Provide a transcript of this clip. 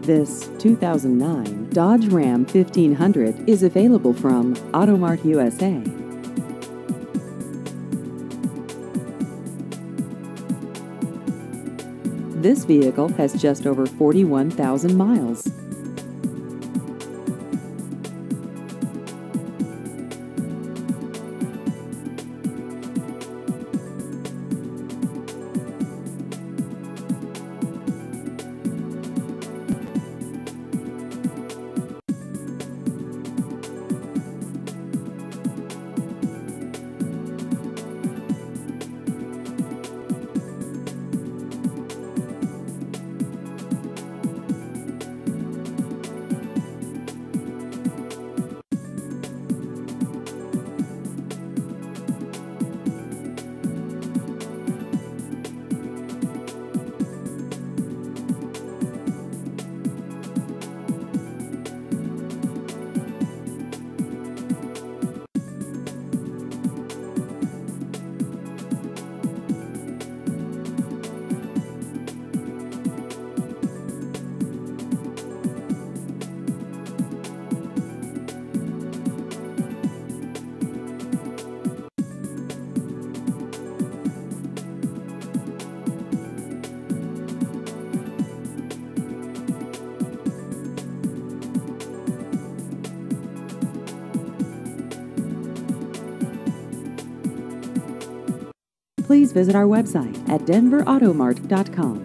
This 2009 Dodge Ram 1500 is available from Automart USA. This vehicle has just over 41,000 miles. Please visit our website at denverautomart.com.